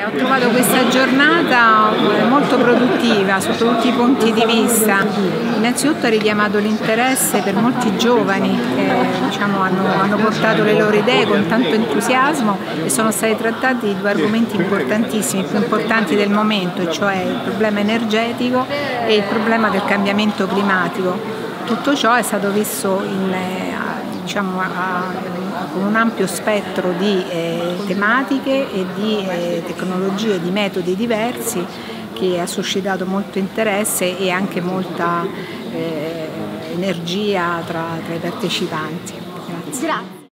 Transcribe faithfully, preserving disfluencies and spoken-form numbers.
Ho trovato questa giornata molto produttiva sotto tutti i punti di vista. Innanzitutto ha richiamato l'interesse per molti giovani che diciamo, hanno, hanno portato le loro idee con tanto entusiasmo e sono stati trattati due argomenti importantissimi, più importanti del momento, cioè il problema energetico e il problema del cambiamento climatico. Tutto ciò è stato visto in, diciamo, a, a, con un ampio spettro di eh, tematiche e di eh, tecnologie, di metodi diversi, che ha suscitato molto interesse e anche molta eh, energia tra, tra i partecipanti. Grazie. Grazie.